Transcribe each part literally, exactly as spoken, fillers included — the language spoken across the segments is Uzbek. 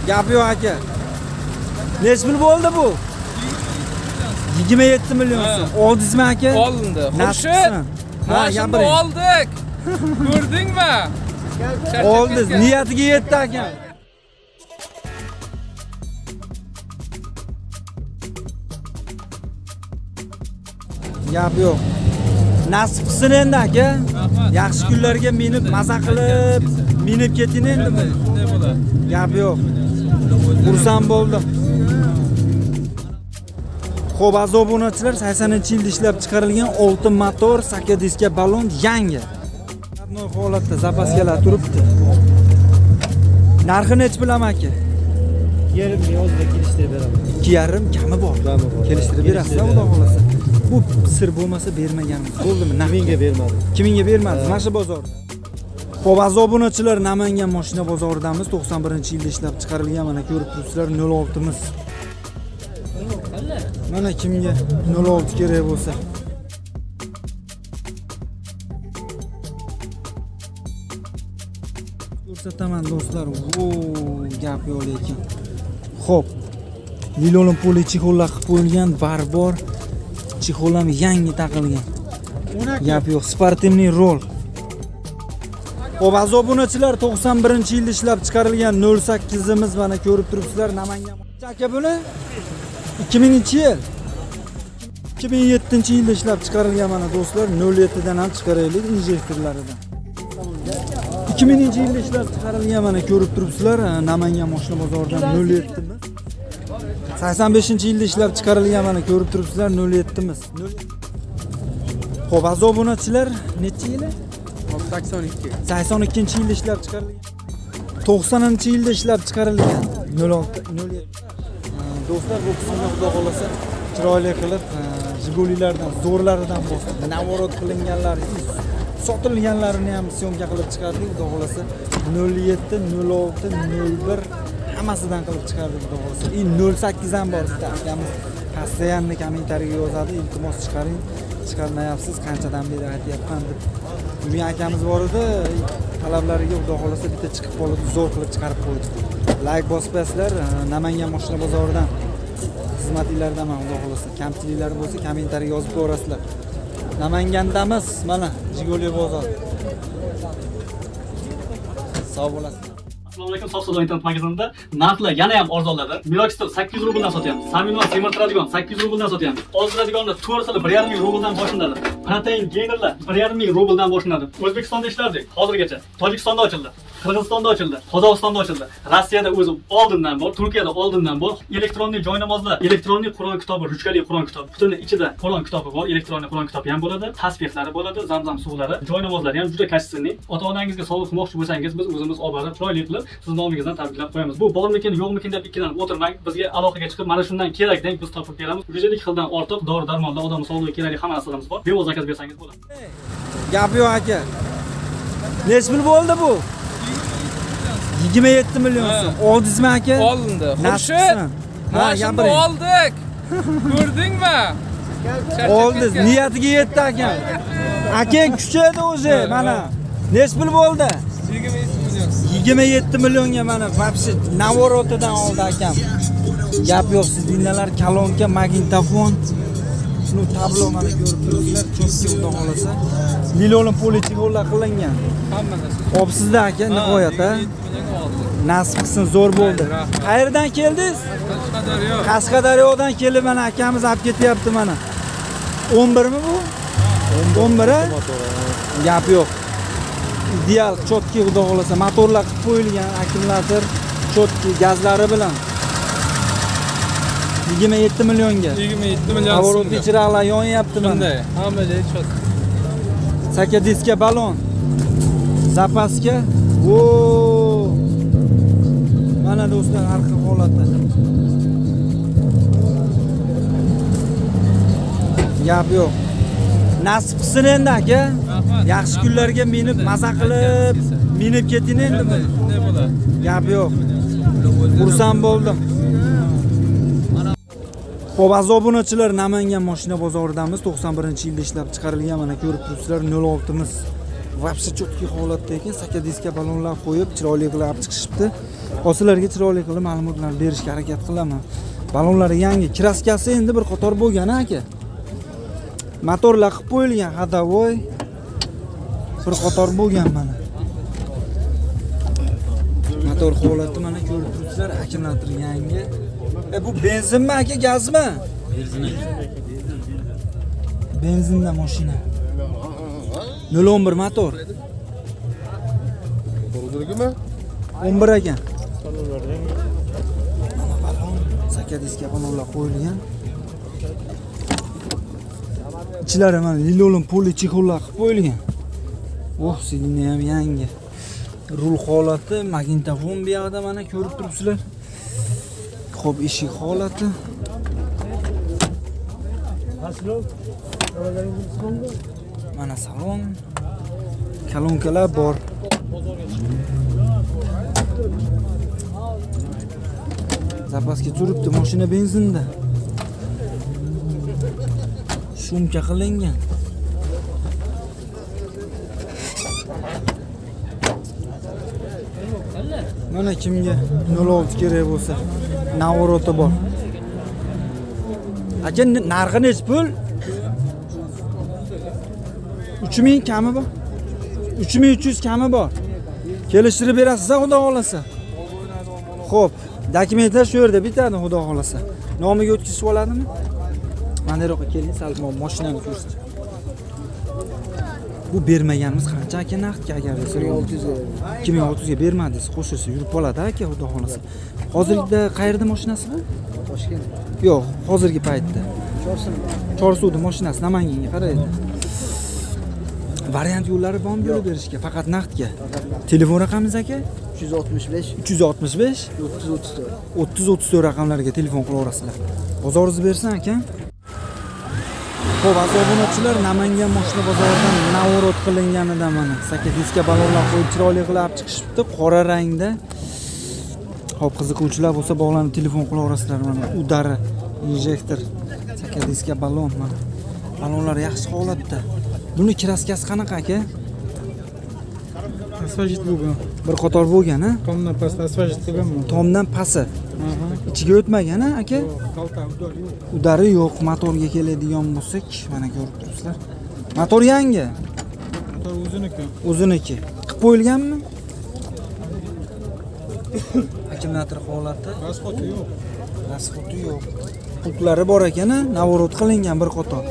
Gap yo'q aka. Necha pul bo'ldi bu? yigirma yetti million so'm. Oldingizmi aka? Olindi. Xurshid. Ha, gapiring. Oldik. Ko'rdingmi? Oldiz, niyatiga yetdi aka. Gap yo'q. Nasib qilsin endi aka. Yaxshi kunlarga minib, maza qilib, minib keting endi. Shunday bo'ladi. Gap yo'q. Xursand bo'ldim. Xo'p, aziz obunachilar, saksoninchi yilda ishlab chiqarilgan oltin motor, sakkiz diska ballon yangi. Qatnoy holatda zapaskalar turibdi. Narxi necha bilam aka? Yarim yozda kelishtirib beraman. ikki yarim kami bor. Kelishtirib berasiz, xudo xolasa. Bu sir bo'lmasa bermaganmiz. Bo'ldimi? Menga bermadi. ikki mingga bermadi, mana shu bozorda. Xo'p, aziz obunachilar, Namangan mashina bozoridamiz. to'qson birinchi yilda ishlab chiqarilgan, mana ko'rib turibsizlar, nol oltimiz. Mana kimga nol olti kerak bo'lsa. Ko'rsataman do'stlar. Vo, gap yo'q lekin. Xo'p. Vilolin poli chexollar qilib qo'yilgan, barbor chexol ham yangi taqilgan. Gap yo'q, sportivniy rol. Xo'p, aziz obunachilar, to'qson birinchi yilda ishlab chiqarilgan nol sakkizimiz mana ko'rib turibsizlar, Namangan. Aka buni ikki minginchi yil. ikki ming yettinchi yilda ishlab chiqarilgan mana do'stlar, nol yettidan ham chiqaraylik injektorlaridan. ikki minginchi yilda ishlab chiqarilgan mana ko'rib turibsizlar, Namangan mashina bozoridan nol yettimiz. sakson beshinchi yilda ishlab chiqarilgan mana ko'rib turibsizlar, nol yettimiz. Xo'p, aziz obunachilar, necha yili? sakson ikki. sakson ikkinchi yilda ishlab chiqarilgan. to'qsoninchi yilda ishlab chiqarilgan nol olti nol yetti. Do'stlar, bu qismni xudo xolasa chiroyli qilib, Jigulilardan, zo'rlaridan bosib, navorot qilinganlar, sotilganlarini ham syomka qilib chiqardik, xudo xolasa nol yetti, nol olti, nol bir hammasidan qilib chiqardik, xudo xolasa. I nol sakkiz ham bor bitta akamiz. Postoyanni kommentariyaga yozadi, iltimos chiqaring, chiqarmayapsiz, qanchadan beri aytyapman deb. Bugun akamiz bor edi, talablariga xudo xolasa bitta chiqib qoldi, zo'r qilib chiqarib qo'ydi. Like bosibsizlar, Namangan mashina bozoridan xizmatinglardan ham xudo xolasa kamchiliklari bo'lsa kommentariyaga yozib qo'yasizlar. Namangandamiz, mana Jiguli bozor. Sog' bo'lasizlar. Assalomu alaykum, Soqso'da internet magazinida narxlar yana ham arzonladi. Milokistor sakkiz yuz rubldan sotyapmiz. Saminova semirtiradigan sakkiz yuz rubldan sotyapmiz. Ozdiradiganlar to'rt bir yarim ming rubldan boshlanadi. Protein geynerlar bir yarim ming rubldan boshlanadi. O'zbekistonda ishlardik hozirgacha. Tojikistonda ochildi. Qirg'izistonda ochildi, Qozog'istonda ochildi. Rossiyada o'zi oldindan bor, Turkiyada oldindan bor. Elektronli joynamozlar, elektronli Qur'on kitobi, ruchkali Qur'on kitobi. Butun ichida Qur'on kitobi bor, elektronli Qur'on kitobi ham bo'ladi, tasbihlari bo'ladi, zamzam suvlari, joynamozlari ham juda kashsinli. Ota-onangizga sovg'a qilmoqchi bo'lsangiz, biz o'zimiz olib borib, chiroyli qilib, siz nomingizdan tabriklab qo'yamiz. Bu bormikin, yo'qmikin deb ikkilanib o'tirmang. Bizga aloqaga chiqib, mana shundan kerak deng biz topib beramiz. yuz ellik xildan ortiq dori-darmonlar, odam sog'lig'iga kerakli hamma narsalarimiz bor. Bevoz zakaz bersangiz bo'ladi. Gap yo'q aka. Necha pul bo'ldi bu? yigirma yetti million so'm. Oldingizmi aka? Olindi. Xurshid. Ha, gapiring. Oldik. Ko'rdingmi? Oldiz, niyatiga yetdi aka. Aka kuchaydi o'zi, mana. Necha pul bo'ldi? yigirma yetti millionga mana vobshe Navorotidan oldi akam. Gap yo'q, siz dinnalar kolonka, magnitofon, shuni tablo mana ko'rib turibsizlar, cho'pki xudo xolasa. Lilolin poli chexollar qilingan. Hamma narsa. Hop sizda aka, nihoyat ha. Nasib qilsin, zo'r bo'ldi. Qayerdan keldingiz? Qashqadaryo. Qashqadaryodan kelib mana akamiz olib ketyapti mana. o'n birmi bu? o'n bir? Gap yo'q. Ideal, chotki xudo xolasa motorlar qilib qo'yilgan, akkumulyator, chotki gazlari bilan. yigirma yetti millionga. yigirma yetti million. Navorotli chiroqlar yonyapti mana. Bunday, hammaga chot. sakkiz diska ballon. Zapaska. Vo! Mana do'stlar, arqa holatda. Gap yo'q. Nasib qilsin endi aka. Yaxshi kunlarga minib, maza qilib, minib keting endi. Shunday bo'ladi. Gap yo'q. Xursand bo'ldim. Xo'p, aziz obunachilar, Namangan mashina bozoridamiz. to'qson birinchi yilda ishlab chiqarilgan mana ko'rib turibsizlar, nol oltimiz. Vapsi cho'tki holatda ekan, saka diska balonlar qo'yib, chiroyli qilib olib chiqishibdi. Hozirlarga chiroyli qilib ma'lumotlar berishga harakat qilaman. Balonlari yangi, kraskasi endi bir qator bo'lgan aka. Motorlar qilib qo'yilgan, hadavoy. Bir qator bo'lgan mana. Motor holati mana ko'rib turibsizlar, akkumulyator yangi. E bu benzinmi aka, gazmi? Benzin. Benzinda mashina. nol o'n bir motor. To'g'ririgimi? o'n bir ekan. Mana balon, saka diska balonlar qo'yilgan. Ichlari mana lilolin poli chexollar qilib qo'yilgan. Oh, sidni ham yangi. Rul holati, magnitofon bu yoqda mana ko'rib turibsizlar. Xo'p, eshik holati. Mana salon. Kolonkalar bor. Zapaska turibdi, mashina benzinda. Shumka qilingan. Mana kimga nol olti kerak bo'lsa, Navoroti bor. Aka, narxi necha pul? uch ming kami bor. uch ming uch yuz kami bor. Kelishtirib berasiz, xudo xolasa. Xo'p, dokumentlar shu yerda bitadi, xudo xolasa. Nomiga o'tkazib oladimi? Mana yoqqa keling, sal mashinani ko'rsating. Bu bermaganimiz qancha aka naqdga agar desa ikki ming olti yuzga bermadingiz, qo'shilsa yurib qoladi aka, xudo xolasa. Hozirda qayerda mashinasi bu? Toshkent. Yo'q, hozirgi paytda. Chorsu. Chorsuda mashinasi Namanganga qaraydi. Variant yo'llari bormi yo'l berishga, faqat naqdga. Telefon raqamingiz aka? uch yuz oltmish besh uch yuz oltmish besh o'ttiz o'ttiz to'rt. o'ttiz o'ttiz to'rt raqamlariga telefon qilaverasizlar. Bozoringizni bersin aka. Xo'p, aziz obunachilar, Namangan mashina bozoridan navorot qilinganida mana saka diska balonlar qo'yib chiroyli qilib olib chiqishibdi, qora rangda. Xo'p, qiziquvchilar bo'lsa bog'lanib telefon qilaverasizlar mana. Udari, injektor, saka diska balon mana. Balonlar yaxshi holatda. Buni kraskasi qanaqa aka? Asfalt bo'lgan. Bir qator bo'lgan, ha? Tomdan past asfalt qilganman. Tomdan pasi. Ichiga o'tmagan, ha aka? Qalta udari yo'q. Udari yo'q, motorga keladigan bo'lsak, mana ko'rib turibsizlar. Motor yangi. Motor o'ziniki. O'ziniki. Qilib qo'yilganmi? Akkumulyator holati. Asfalti yo'q. Asfalti yo'q. Qulplari bor ekan-a, navorot qilingan bir qator.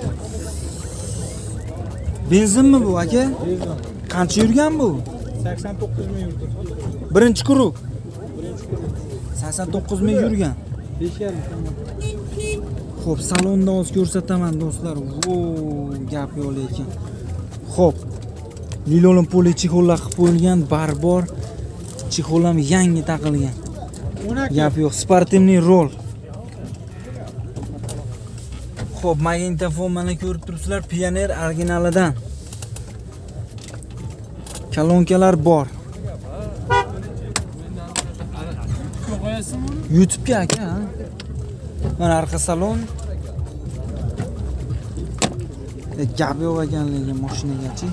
Benzinmi bu aka? Benzin. Qancha yurgan bu? sakson to'qqiz ming yurdi. Birinchi kuruk. sakson to'qqiz ming yurgan. besh yarim. Xo'p, salonda o'z ko'rsataman do'stlar. Vo, gap yo'q lekin. Xo'p. Lilolin poli chexollar qilib qo'yilgan, barbor. Chexol ham yangi taqilgan. Gap yo'q, sportivniy rol. Xo'p, magnitofon mana ko'rib turibsizlar, Pioneer originalidan. Kolonkalar bor. YouTube'ga aka. Mana arqa salon. E, gap yo'q ekanligi mashinagachi.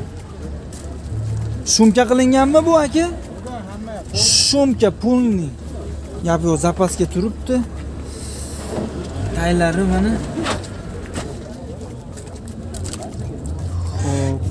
Shumka qilinganmi bu aka? Shumka pulni. Gap yo'q, zapaska turibdi. Taylari mana. Xo'p.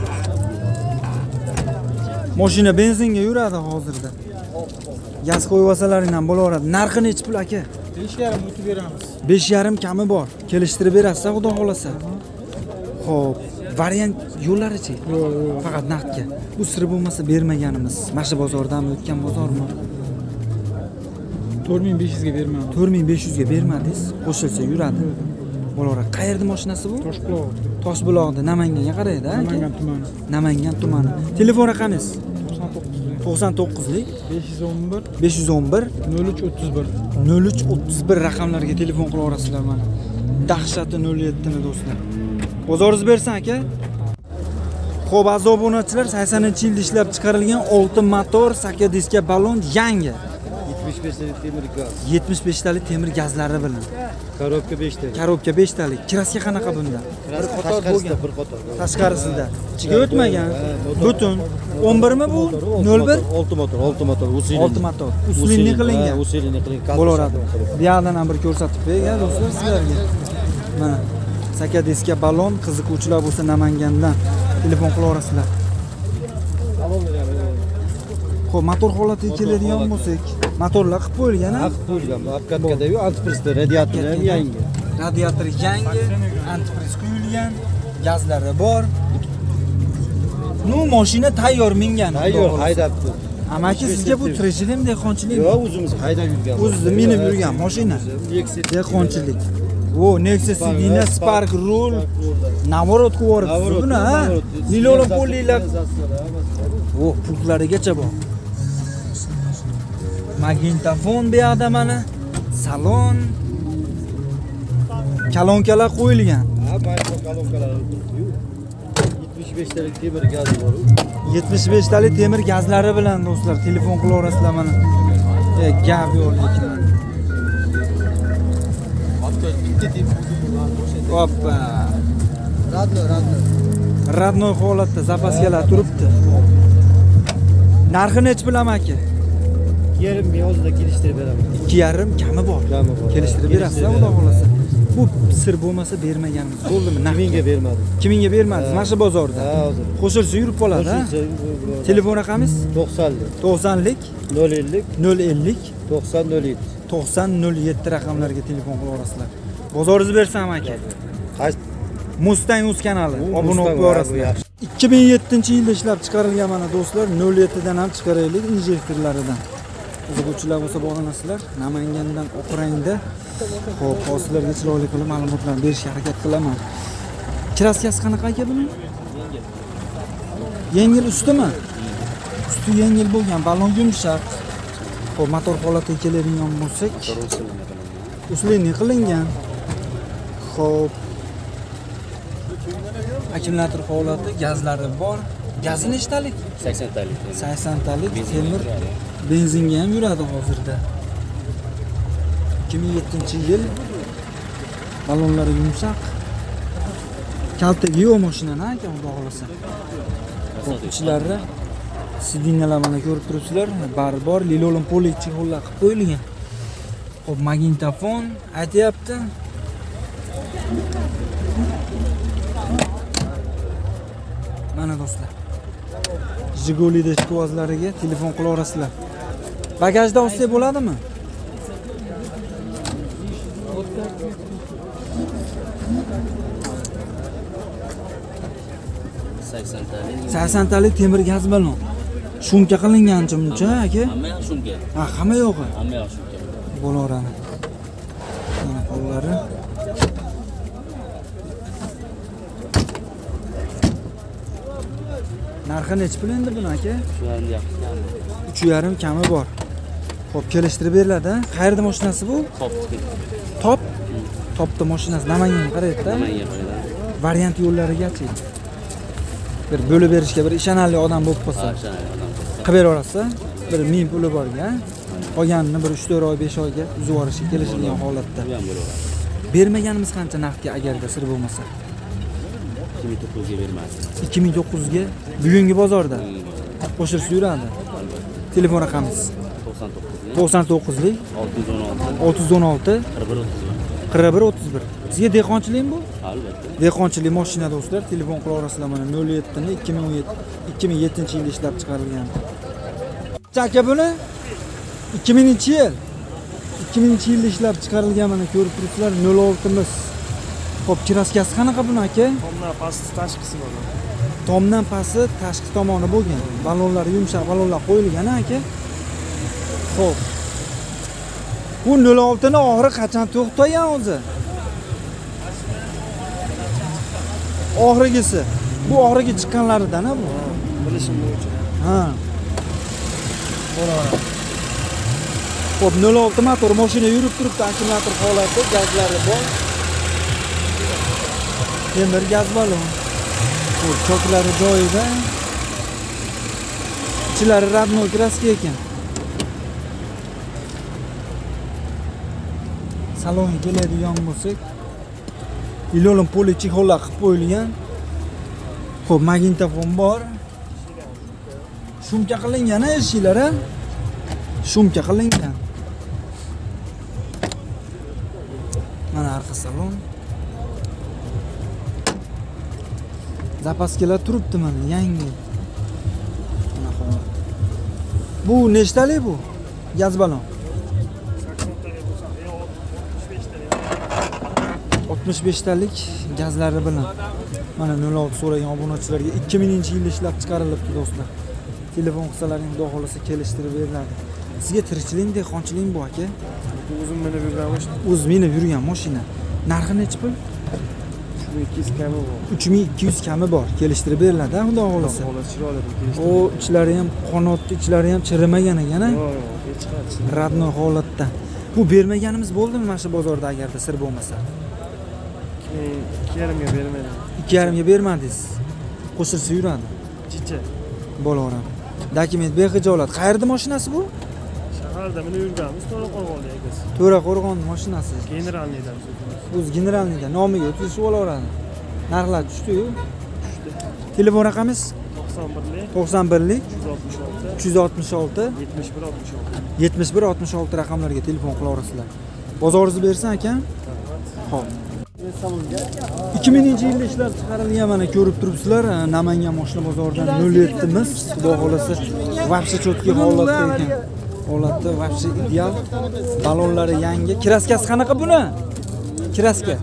Mashina benzinga yuradi hozirda. Gaz qo'yib olsalaring ham bo'laveradi. Narxi necha pul aka? besh yarim o'tib beramiz. besh yarim kami bor. Kelishtirib berasiz, xudo xolasa. Xo'p, variant yo'llari-chi? Yo'q, yo'q. Faqat naqdga. Bu sir bo'lmasa bermaganimiz. Mashina bozoridanmi, o'tgan bozormi? to'rt ming besh yuzga bermadim. to'rt ming besh yuzga bermadingiz, qo'shilsa yuradi. Bo'laveradi. Qayerda mashinasi bu? Toshbuloq. Toshbuloqda, Namanganga qaraydi, aka? Namangan tumani. Namangan tumani. Telefon raqamingiz? to'qson to'qqiz. to'qson to'qqizlik besh yuz o'n bir besh yuz o'n bir nol uch o'ttiz bir nol uch o'ttiz bir raqamlarga telefon qilaverasizlar mana. Dahshati nol yetti ni do'stlar. Bozoringiz bersin aka. Xo'p, aziz obunachilar, saksoninchi yilda ishlab chiqarilgan oltin motor, saka diska balon yangi. yetmish besh talik temir gaz. yetmish besh talik temir gazlari bilan. Korobka besh talik. Korobka besh talik. Kraska qanaqa bunda? Bir qator bo'lgan, bir qator. Tashqarisida. Ichiga o'tmagan. Butun. o'n bir mi bu? nol bir? olti motor, olti motor, usilinli. olti motor. Usilinli qilingan. Usilinli qilingan. Bo'laveradi. Bu yoqdan ham bir ko'rsatib qo'ygan do'stlar sizlarga. Mana sakadiska balon, qiziquvchilar bo'lsa Namangandan telefon qilaverasizlar. Xo'p, motor holatiga keladigan bo'lsak, motorlar qilib qo'yilgan, ha? Qilib qo'yilgan. Obkatkada-yu antipresda radiator ham yangi. Radiator yangi, antifriz quyilgan, gazlari bor. Nu mashina tayyor mingan. Tayyor haydabdi. Amaki sizga bu tirikchilikmi, dehqonchilikmi? Yo'q, o'zimiz haydab yurgan. O'zimiz minib yurgan mashina. Dehqonchilik. O, Nexus Sidina Spark Rule. Navorot qo'yib buni, ha? Milyon pullar. O, pulklarigacha bor. Magnitofon bu yoqda mana. Salon. Kalonkalar qo'yilgan. Ha, barcha kalonkalar yetmish besh talik temir gaz bor. yetmish besh talik temir gazlari bilan do'stlar telefon qilaverasizlar mana. E, gap yo'q lekin. Hoppa. Radno, radno. Radnoy holatda zapaskalar turibdi. Narxi nech bilam aka? ikki yarim ming o'zida kelishtirib beraman. ikki yarim kami bor. Kami bor. Kelishtirib berasiz, xudo xolasa. Bu sir bo'lmasa bermaganimiz bo'ldimi? ikki mingga bermadim. ikki mingga bermadingiz, mana shu bozorda. Ha, hozir. Qo'shilsa yurib qoladi, ha? Telefon raqamingiz? to'qsonlik, to'qsonlik, nol ellik, nol ellik, to'qson nol yetti. to'qson nol yetti raqamlarga telefon qilaverasizlar. Bozoringizni bersam aka. Qaysi Mustang Uz kanali obuna Mustang, bo'lib qo'yasizlar. ikki ming yettinchi yilda ishlab chiqarilgan mana do'stlar, nol yettidan ham chiqaraylik injektorlaridan. Qiziquvchilar bo'lsa bog'lanasizlar. Namangandan Oqrangda. Xo'p, hozirlarga chiroyli qilib ma'lumotlar berishga harakat qilaman. Kraskasi qanaqa aka buning? Yengil ustimi? Usti yengil bo'lgan, balon yumshoq. Xo'p, motor holatiga keladigan bo'lsak, usilinli qilingan. Xo'p. Akkumulyator holati, gazlari bor. Gazi nechtalik? sakson talik. sakson talik temir benzinga ham yuradi hozirda. ikki ming yettinchi yil. Balonlari yumshoq. Kaltagi yo'q mashinani aka, xudo xolasa. Ichlarida sidinalar mana ko'rib turibsizlar, bari bor, lilolin polik chexollar qilib qo'yilgan. Xo'p, magnitofon aytayapti. Mana do'stlar. Jiguli shkvozlariga telefon qilaverasizlar. Bagajda olsak bo'ladimi? sakson talik. sakson talik temir gaz balon. Shumka qilingancha muncha aka. Hamma yoq shumka. Ha, hamma yo'qi. Hamma yoq shumka. Bo'laveradi. Mana qo'llari. Narxi nech pul endi buni aka? Shularni yaxshi. uch yarim kami bor. Xo'p, kelishtirib beriladi. Qayerda mashinasi bu? Top. Top. Topda mashinasi Namanganga qaraydi-da. Namanga qaraydi. Variant yo'llarigachi. Bir bo'lib berishga bir ishonarli odam bo'lib qolsa. Ha, shunday odam. Qilib beraversa, bir ming puli borga, qolganini bir uch to'rt oy, besh oyga uzib yuborishga kelishadigan holatda. Bu ham bo'laveradi. Bermaganimiz qancha narxga agarda sir bo'lmasa? ikki ming to'qqizga bermadi. ikki ming to'qqizga bugungi bozorda qo'shilsa yuradi. Telefon raqamingiz to'qson to'qqiz. to'qson to'qqizlik olti yuz o'n olti. olti yuz o'n olti qirq bir o'ttiz bir. qirq bir o'ttiz bir. Sizga dehqonchilikmi bu? Albatta. Dehqonchilik mashina do'stlar, telefon qilaverasizlar mana nol yetti ni ikki ming o'n yetti ikki ming yettinchi yilda ishlab chiqarilgan. Aka buni ikki minginchi yil ikki minginchi yilda ishlab chiqarilgan mana ko'rib turibsizlar nol olti miz. Xo'p, kraskasi qanaqa buni aka? Tomdan pastki tashqisi bor. Tomdan pasti tashqi tomoni bo'lgan. Balonlar yumshoq balonlar qo'yilgan aka. Xo'p. Bu nol olti ni oxiri qachon to'xtagan o'zi? Oxirgisi. Bu oxirgi chiqqanlaridan-a bu. Bilishim bo'yicha. Ha. Bo'laveradi. Xo'p, nol olti motor mashina yurib turibdi, akkumulyator holati, gazlari bor. Temir gaz balon. Bu choklari joyida. Ichlari radnoy kraska ekan. salonga keladigan bo'lsak, ilolin poli chexollar qilib qo'yilgan. Xo'p, magnitofon bor. Shumka qilingan eshiklar, ha? Shumka qilingan. Mana arqa salon. Zapaskalar turibdi mana, yangi. Bu nechtalik bu? Gaz balon. oltmish beshtalik gazlari bilan. Mana nol olti so'ragan obunachilarga ikki minginchi yilda ishlab chiqarilibdi do'stlar. Telefon qilsalaring xudo xolasa kelishtirib beriladi. Sizga tirikchilik, dehqonchilik bu aka? O'zim minib yurgan mashina. O'z minib yurgan mashina. Narxi necha pul? uch ming ikki yuz kami bor. uch ming ikki yuz kami bor. Kelishtirib beriladi, xudo xolasa. Holat chiroyli bir O ichlari ham qanotli, ichlari ham chirimagan ekan, ha? Yo'q, yo'q, hech qanday. Radno holatda. Bu bermaganimiz bo'ldimi mana shu bozorda agarda sir bo'lmasa? ikki yarimga bermadim. ikki yarimga bermadingiz. Qo'shilsa yuradi. Chicha. Bo'laveradi. Dokument bexijolat. Qayerda mashinasi bu? Shaharda minib yurganmiz, To'raqo'rg'onda egasi. To'raqo'rg'on mashinasi. Generalniydan O'z generalniyda nomiga o'tkazib olaveradi. Narxlar tushdi-yu. tushdi. Telefon raqamingiz to'qson birlik to'qson birlik uch yuz oltmish olti uch yuz oltmish olti yetmish bir oltmish olti. yetmish bir oltmish olti raqamlarga telefon qilaverasizlar. Bozoringizni bersin aka. Xo'p. ikki minginchi yilda ishlab chiqarilgan mana ko'rib turibsizlar, Namangan mashina bozoridan nol yetti miz. Xudo xolasa vaqti cho'tki holatda ekan. Holatda vaqti ideal. Balonlari yangi. Kraskasi qanaqa buni? Kraska.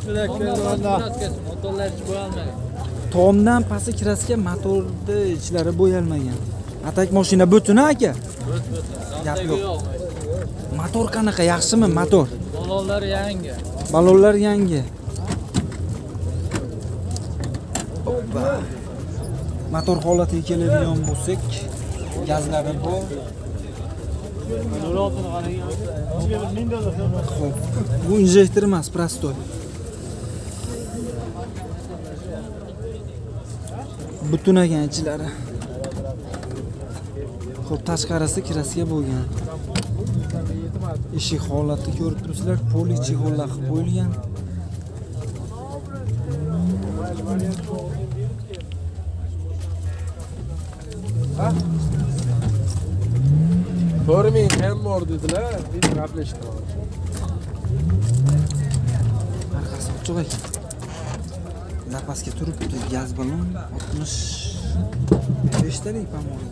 Tomdan pasti kraska, motorda ichlari bo'yalmagan. Atak mashina butun aka. Gap yo'q. Motor qanaqa? Yaxshimi motor? Balonlar yangi. Balonlar yangi. Hoppa. Motor holatiga keladigan bo'lsak, gazlari bor. Xo'p, bu injektor emas, prostoy. Butunagan ichlari. Xo'p, tashqarisi kraska bo'lgan. Eshik holatni ko'rib turibsizlar, poli chexollar qilib qo'yilgan. to'rt ming ham bor dedilar, biz gaplashdik. Arkasi ochiq ekan. Zapaska turibdi, gaz balon oltmish beshtalik pamo'l.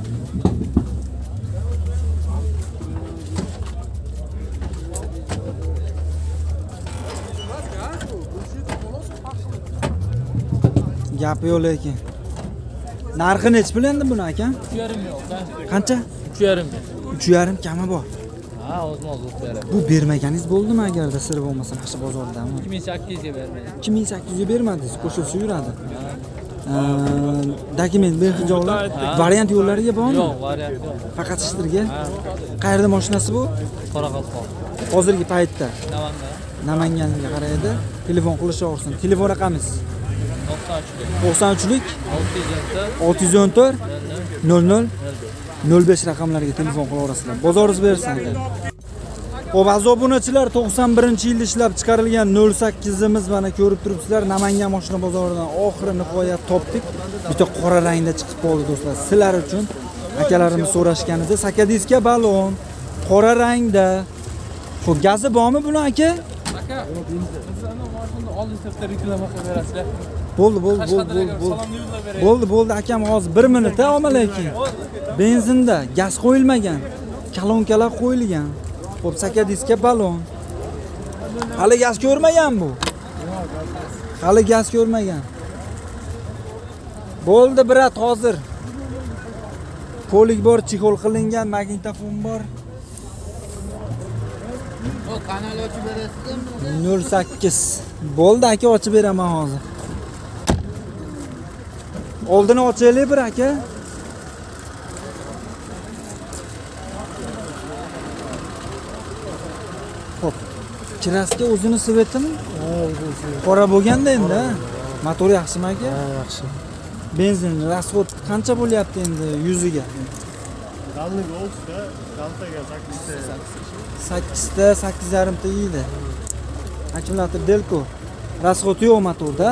Gap yo'q lekin. Narxi necha pul endi buni aka? uch yarim yo'q. Qancha? uch yarim. uch yarim kami bor. Ha, o'zmoz uch yarim. Bu bermaganingiz bo'ldimi agarda sir bo'lmasa mana shu bozordami? ikki ming sakkiz yuzga bermaydi. ikki ming sakkiz yuz bermadingiz, qo'shilsa yuradi. Dokument bexijolat, variant yo'llariga bormi? Yo'q, variant yo'q. Faqat ishtirga. Qayerda mashinasi bu? Qoraqalpoq. Hozirgi paytda Namangan. Namanganga qaraydi. Telefon qilishaversin. Telefon raqamingiz to'qson uchlik to'qson uchlik olti yuz o'n to'rt nol nol nol besh raqamlariga telefon qilaverasizlar. Bozoringiz bersin aka. Xo'p, aziz obunachilar, to'qson birinchi yilda ishlab chiqarilgan nol sakkizimiz mana ko'rib turibsizlar. Namangan mashina bozoridan oxiri nihoyat topdik. Bitta qora rangda chiqib qoldi do'stlar. Sizlar uchun akalarimiz so'rashganida sakadiska balon, qora rangda. Xo'p, gazi bormi buni aka? aka. Bizlarning mashinani oldin sirtda reklama qilib berasizlar. Bo'ldi, bo'ldi, bo'ldi, bo'ldi. Bo'ldi, bo'ldi akam, hozir bir minut ama lekin. Benzinda gaz qo'yilmagan, kolonkalar qo'yilgan. Xo'p, sakadiska balon. Hali gaz ko'rmagan bu. Hali gaz ko'rmagan. Bo'ldi, brat, hozir. Polik bor, chexol qilingan, magnitofon bor. O kanal ochib berasizmi? nol sakkiz. Bo'ldi aka, ochib beraman hozir. Oldini ochaylik bir aka. Xo'p. Kraska o'zini svetimi? Ha, o'zini svet. Qora bo'lganda endi. Motor yaxshimi aka? Ha, yaxshi. Benzin rasxod qancha bo'lyapti endi yuziga? Qalliga oltita, kaltaga sakkizta. sakkizta, sakkiz yarim ta yeydi. Akkumulyator Delco. Расход yo'q motorda.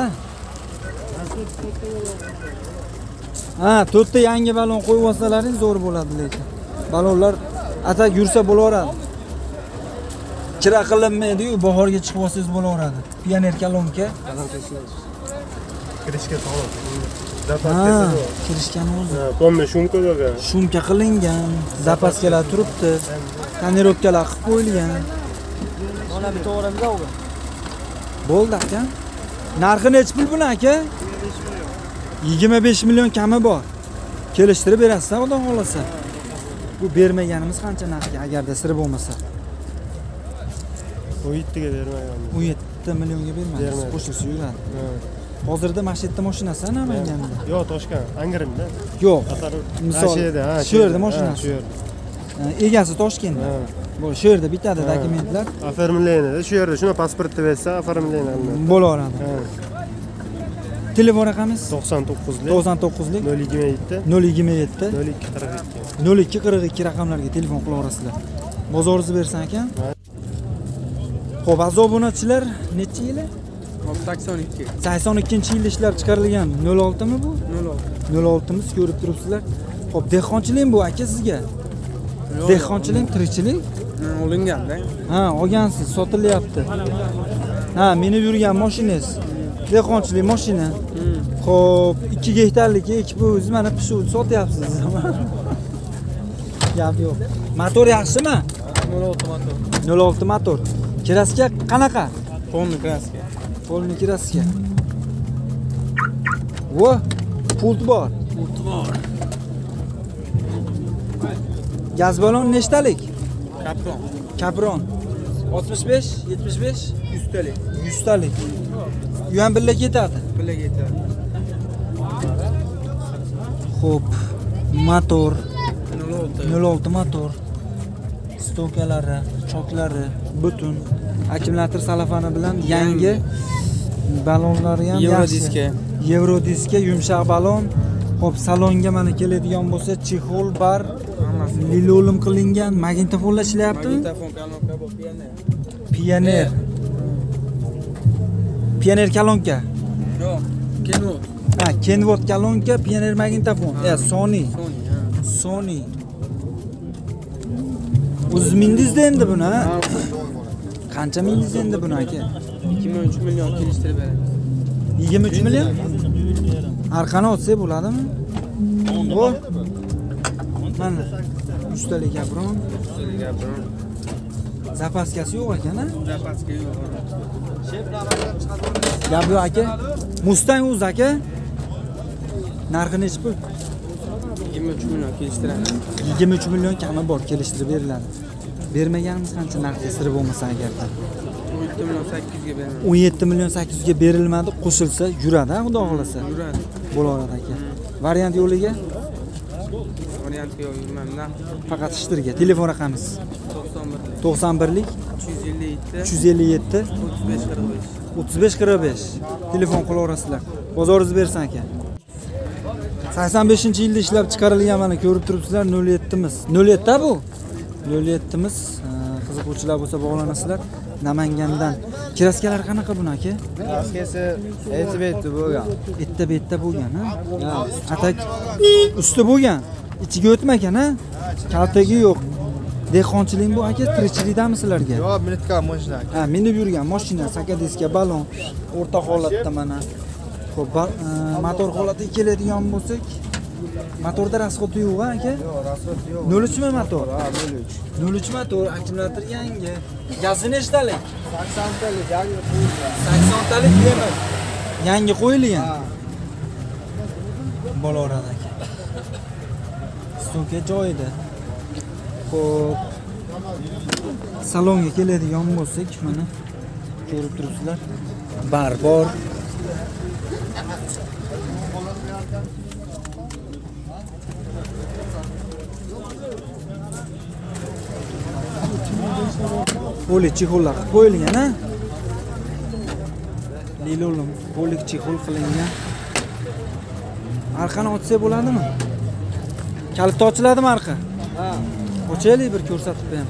Ha, to'rtta yangi balon qo'yib olsalaring zo'r bo'ladi lekin. Balonlar atak yursa bo'laveradi. Kira qilinmaydi-yu, bahorga chiqib olsangiz bo'laveradi. Pioner kolonka. Kirishga sog'lom. Ha, kirishgani o'zi. Pomni shumka bo'lgan. Shumka qilingan, zapaskalar turibdi. Tonirovkalar qilib qo'yilgan. Mana bitta o'ramda o'g'il. Bo'ldi aka. Narxi necha pul buni aka? yigirma besh million kami bor. Kelishtirib berasiz, xudo xolasa. Bu bermaganimiz qancha narxga agarda sir bo'lmasa? o'n yettiga bermaganmiz. o'n yetti millionga bermaymiz. Qo'shilsa yuradi. Hozirda Mashhedda mashinasi Namanganda. Yo'q, Toshkent, Angrenda. Yo'q. Misol, ha, shu yerda mashinasi. Egasi Toshkentda. Bu shu yerda bitadi dokumentlar. Оформление, shu yerda shuni pasportni bersa, оформление qilinadi. Bo'laveradi. Telefon raqamingiz? to'qson to'qqizlik to'qson to'qqizlik nol yigirma yetti nol yigirma yetti nol ikki qirq ikki nol ikki qirq ikki raqamlarga telefon qilaverasizlar. Bozoringizni bersan ekan. Xo'p, aziz obunachilar, necha yili? sakson ikki. sakson ikkinchi yilda ishlab chiqarilgan nol olti mi bu? nol olti. nol olti miz ko'rib turibsizlar. Xo'p, dehqonchilik bu aka sizga? Dehqonchilik, tirikchilik? Olinganda. Ha, olgansiz, sotilyapti. Ha, minib yurgan mashinangiz. Dehqonchilik mashina. Xo'p, ikki gektarlik ekib o'zingiz mana pishuvni sotyapsiz. Gap yo'q. Motor yaxshimi? nol olti motor. nol olti motor. Kraska qanaqa? Polni kraska. Polni kraska. Vo, pult bor. Pult bor. Gaz balon nechtalik? Kapron. Kapron. oltmish besh, yetmish besh, yuz talik. yuz talik. U ham birga ketadi. Birga ketadi. Xo'p, motor nol olti. nol olti motor. Stokalari, choklari butun. Akkumulyator salafani bilan yangi balonlari ham Euro yaxshi. diska. Euro diska, yumshoq balon. Xo'p, salonga mana keladigan bo'lsa, chexol bar, lilolum qilingan, magnitofonlar ishlayaptimi? Magnitofon kolonka bu Pioner. Pioner. Pioner kolonka. Yo'q, Kenwood. Ha, Kenwood kolonka, Pioner magnitofon. Ya, Sony. Sony, ha. Sony. O'z mindingizda endi buni, ha? Qancha mindingiz endi buni aka? yigirma uch million kelishtirib beramiz. yigirma uch million? Arqani olsak bo'ladimi? Bu. Mana ustalik gapron. Ustalik gapron. Zapaskasi yo'q ekan-a? Zapaska yo'q. Gap yo'q aka. Mustang o'z aka. Narxi necha pul? yigirma uch million kelishtiramiz. yigirma uch million kami bor, kelishtirib beriladi. Bermaganimiz qancha narxga sir bo'lmasa agarda. o'n yetti million sakkiz yuzga beramiz. o'n yetti million sakkiz yuzga berilmadi, qo'shilsa yuradi, xudo xolasa. Yuradi. Bo'laveradi aka. Variant yo'liga Variantga yo'q yurmamda. faqat ishtirga. Telefon raqamingiz to'qson birlik to'qson birlik uch yuz ellik yetti uch yuz ellik yetti o'ttiz besh qirq besh. o'ttiz besh qirq besh. Telefon qilaverasizlar. Bozoringizni bersan aka. sakson beshinchi yilda ishlab chiqarilgan mana ko'rib turibsizlar nol yetti miz. nol yetti bu. nol yetti miz. Qiziquvchilar bo'lsa bog'lanasizlar. Namangandan. Kraskalar qanaqa buni aka? Kraskasi aytib aytdi bo'lgan. Bitta bitta bo'lgan, ha? Atak usti bo'lgan. Ichiga o'tmagan, ha? Kaltagi yo'q. Dehqonchilik bu aka, tirikchilikdami sizlarga? Yo'q, minutga mashina. Ha, minib yurgan mashina, sakadiska balon, o'rta holatda mana. Xo'p, motor holatiga keladigan bo'lsak, motorda rasxod yo'q, aka? Yo'q, rasxod yo'q. nol uch mi motor? Ha, nol uch. nol uch motor, akkumulyator yangi. Gazi nechtalik? sakson talik yangi qo'yilgan. sakson talik demir. Yangi qo'yilgan. Bo'laveradi aka. Stoka joyida. Xo'p. Salonga keladigan bo'lsak, mana ko'rib turibsizlar. Bar bor. Poli chexollar qo'yilgan, ha? Lilolum, poli chexol qilingan. Arqani ochsa bo'ladimi? Kalitni ochiladimi arqa? Ha. Ochaylik bir ko'rsatib qo'yam.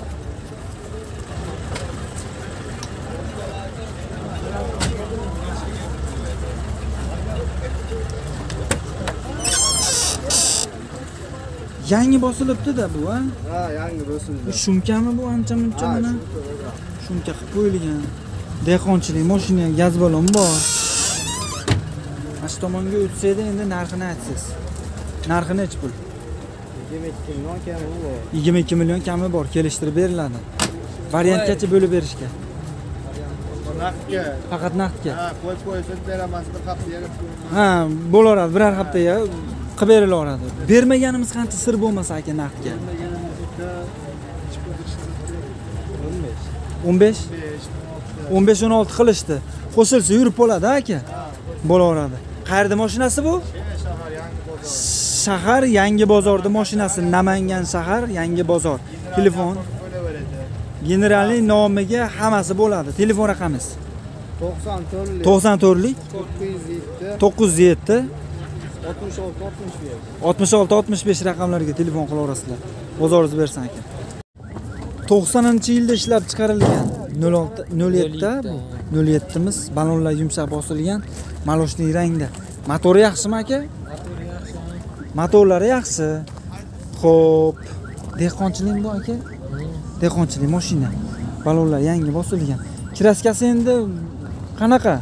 Yangi bosilibdi-da bu, ha? Ha, yangi bosildi. Bu shumkami bu ancha muncha mana? Shumka qilib qo'yilgan. Dehqonchilik mashina, gaz balon bor. Mana shu tomonga o'tsa-da endi narxini aytsiz. Narxi necha pul? yigirma ikki million kami bor. yigirma ikki million kami bor, kelishtirib beriladi. Variantgacha bo'lib berishga. Naqdga. Faqat naqdga. Ha, qo'y qo'ysiz beramiz, bir hafta yarib. Ha, bo'laveradi, bir haftaga qilib berilaveradi. Bermaganimiz qancha sir bo'lmasa aka naqdga. o'n besh o'n besh o'n olti qilishdi. Qo'shilsa yurib bo'ladi aka. Bo'laveradi. Qayerda mashinasi bu? Shahar Yangi bozorda mashinasi. Namangan shahar Yangi bozor. Telefon. Generalniy nomiga hammasi bo'ladi. Telefon raqamingiz? to'qson to'rtlik to'qson to'rtlik to'qqiz yuz yetti to'qqiz yuz yetti oltmish olti oltmish besh. oltmish olti oltmish besh raqamlarga telefon qilaverasizlar. Bozoringiz bersin aka. to'qsoninchi yilda ishlab chiqarilgan nol olti nol yetti bu. nol yettimiz balonlar yumshoq bosilgan, maloshniy rangda. Motori yaxshimi aka? Motori yaxshi. Motorlari yaxshi. Xo'p, dehqonchilik bu aka? Dehqonchilik mashina. Balonlar yangi bosilgan. Kraskasi endi qanaqa?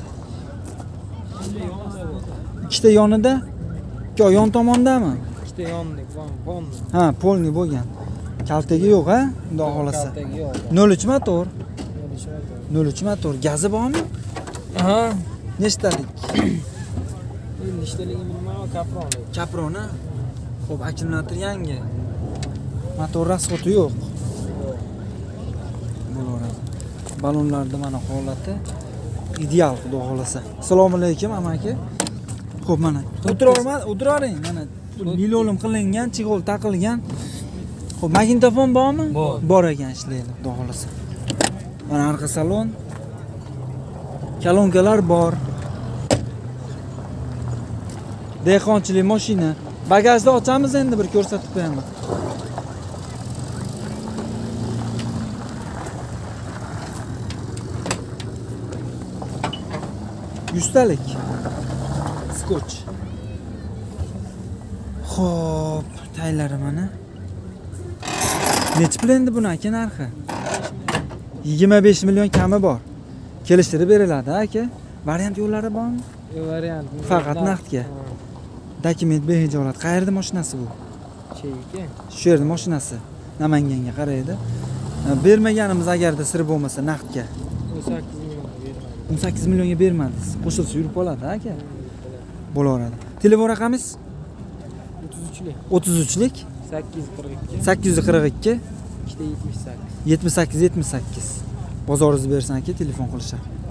Ikkita yonida, ikki yon tomondami? Ikkita yonlik, polni. Ha, polni bo'lgan. Kaltagi yo'q, ha? Xudo xolasa. Kaltagi yo'q. nol uch motor. nol uch motor. Gazi bormi? Ha. Nechtalik? Nechtaligi bilmayman, kaproni. Kaproni. Xo'p, akkumulyator yangi. Motor rasxoti yo'q. Bo'laveradi. Balonlarda mana holati ideal, xudo xolasa. Assalomu alaykum amaki. Xo'p, mana o'tirorman, o'tiravering. Mana nilolim qilingan, chig'ol taqilgan. Xo'p, magnitofon bormi? Bor. Bor ekan, ishlaydi, xudo xolasa. Mana arqa salon. Kolonkalar bor. Dehqonchilik mashina. Bagajni ochamiz endi bir ko'rsatib qo'yaman. yuztalik. Skoch. Xo'p, taylari mana. Necha pul endi buni aka narxi? yigirma besh million kami bor. Kelishtirib beriladi aka. Variant yo'llari bormi? Yo'q, variant. Faqat naqdga. Dokument behijolat. Qayerda mashinasi bu? Cheyki. Shu yerda mashinasi. Namanganga qaraydi. Bermaganimiz agarda sir bo'lmasa naqdga. o'n sakkiz million bermadi. o'n sakkiz millionga bermadingiz. Qo'shilsa yurib qoladi aka. Bo'laveradi. Telefon raqamingiz? o'ttiz uchlik. o'ttiz uchlik sakkiz yuz qirq ikki. sakkiz yuz qirq ikki ikkita yetmish sakkiz. yetmish sakkiz yetmish sakkiz. Bozoringiz bersin aka, telefon qilishar.